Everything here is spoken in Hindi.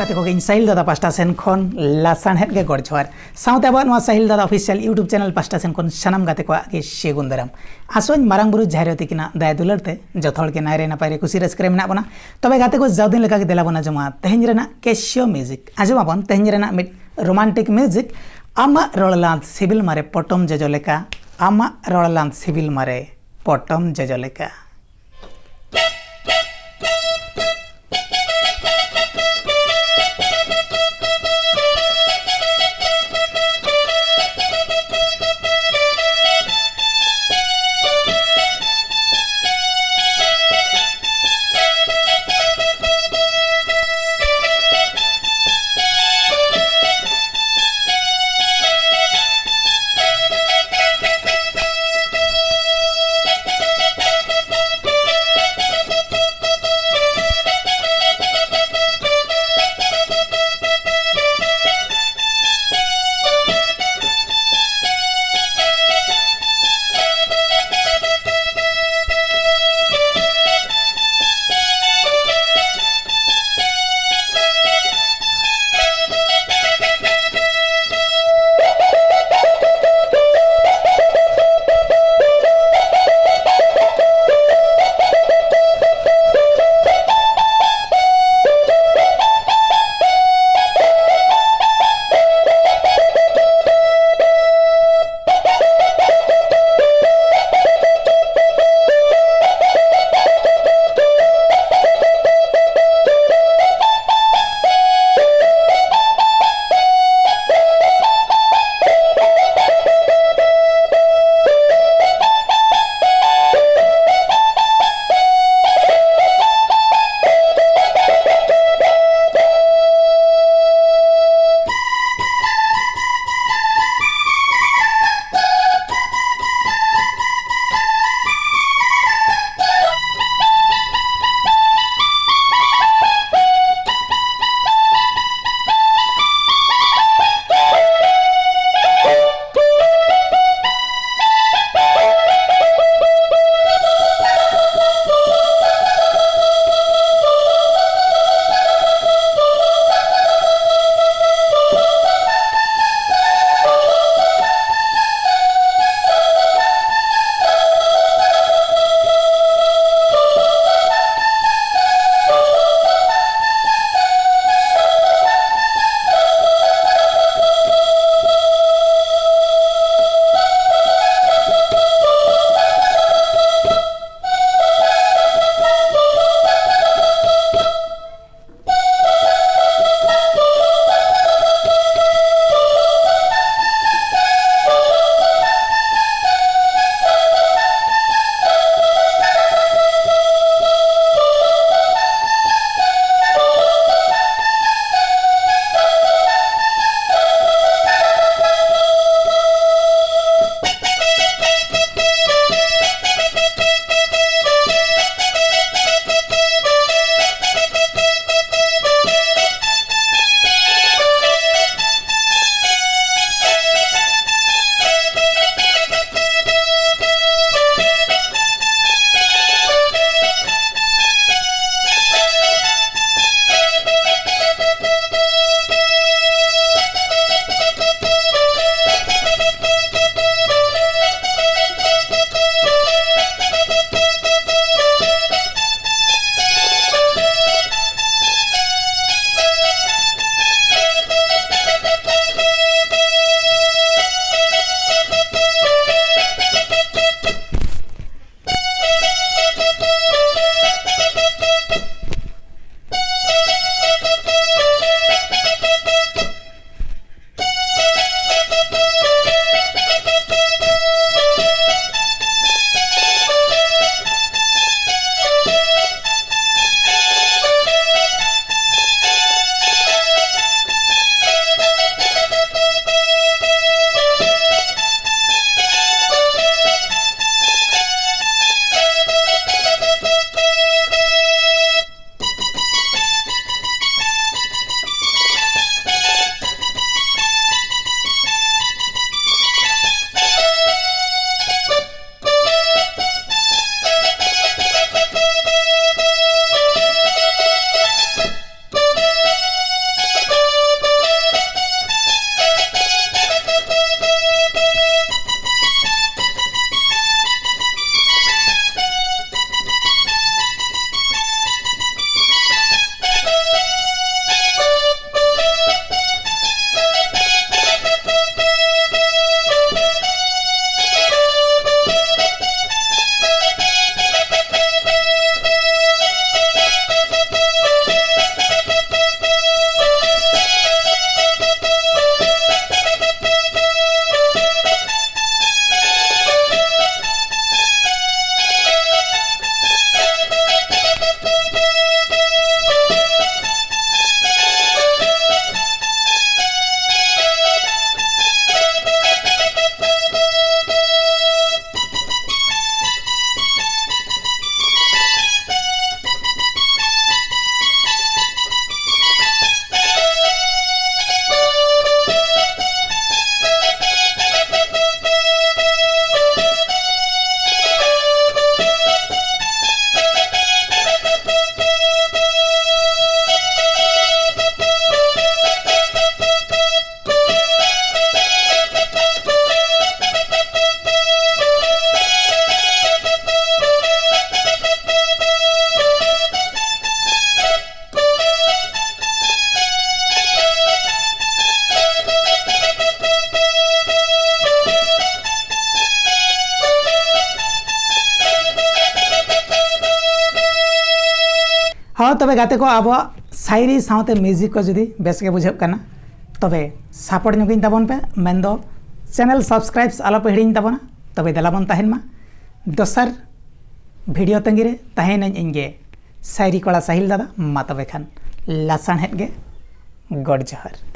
गाते को साहिल दादा पास्टा सेन खन लासानहेद के गड़ जोहार साउते अब साहिल दादा ऑफिशियल यूट्यूब चैनल पास्टा सेन खन सानाम गाते को आगे सेगुन दाराम आसोन मारांग बुरु झारे तिकिना दाय दुलरते जत हड़ के नायरे नापायरे खुशी रस्के मेना बना तबे गाते को जाउदिन लेका के देला बना जमा तेहेन रेना कैशियो म्यूजिक आजमाबन तेहेन रेना मिड रोमांटिक म्यूजिक आमा रड़लांत सिविल मारे पटम जजो लेका आमा रड़लांत सिविल मारे पटम जजो लेका। हाँ तबे गाते को अब शायरी साउते म्यूजिक को जुदी बेस के बुझे करना तबे सपोर्ट नुगिन तबन पे मेन दो चैनल सब्सक्राइब्स आलो पे हिड़िन तबना तबे दलाबन तहन मा दोसर वीडियो तंगिरे तहन इंगे शायरी कड़ा साहिल दादा मा तबे खान लासान हेड गे गड जोहर।